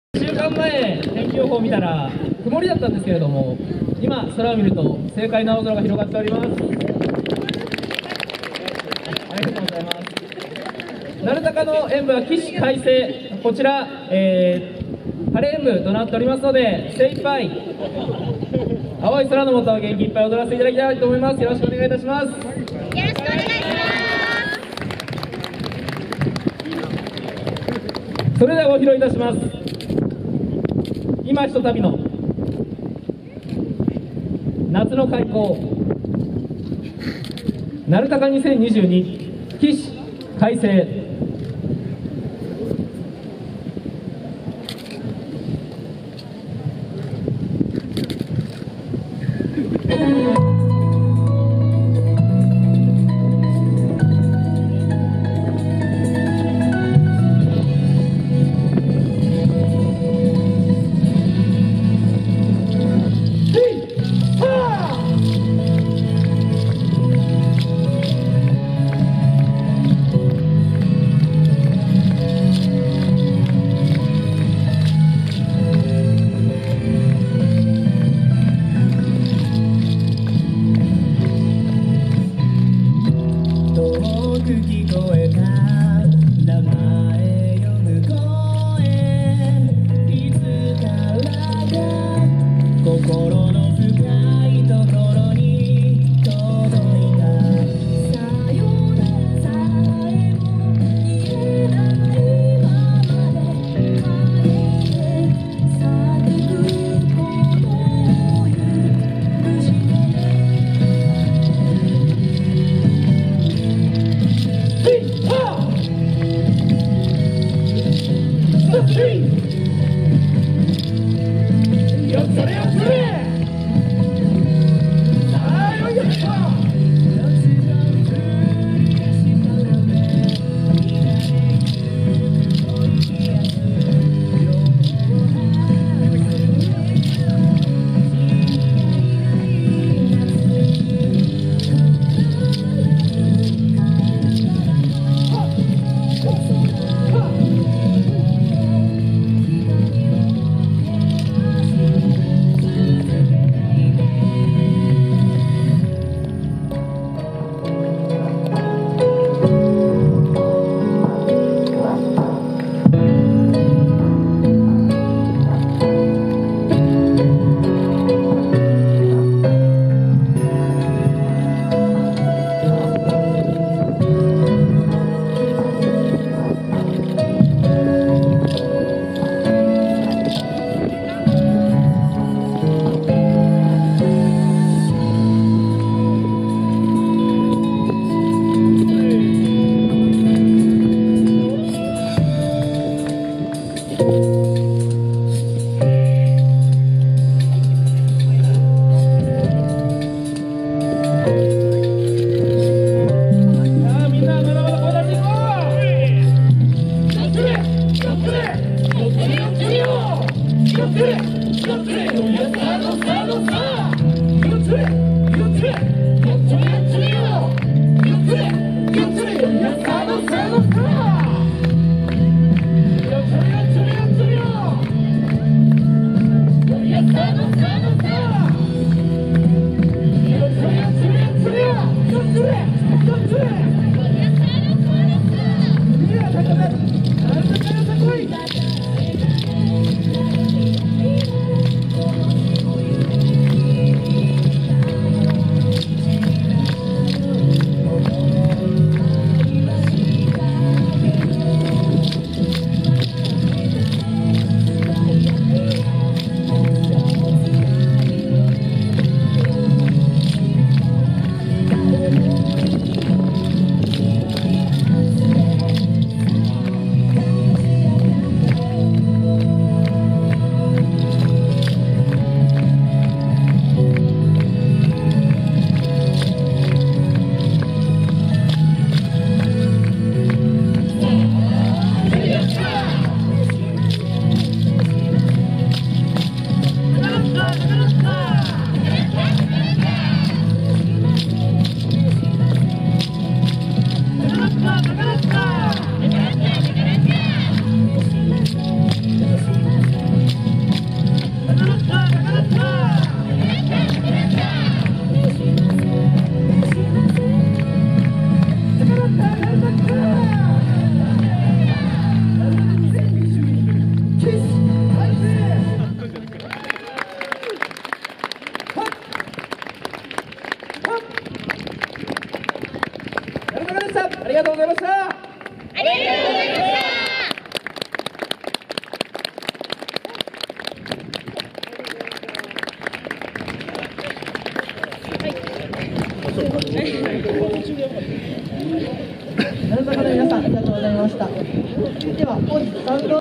1週間前、天気予報を見たら曇りだったんですけれども、今、空を見ると正解な青空が広がっております。ありがとうございます。鳴高の演舞は起死回生、こちら、晴れ演舞となっておりますので、精一杯青い空の下を元気いっぱい踊らせていただきたいと思います。よろしくお願いいたします。 よろしくお願いします。 それではご披露いたします。今ひとたびの夏の開港鳴高2022起死回生。 聞こえた名前呼ぶ声、いつからか心の深いところに届いた。さよならさえも言えないままで陰で咲くことを許してりがとうございました。 ありがとうございました。 鳴坂の皆さんありがとうございました。では本日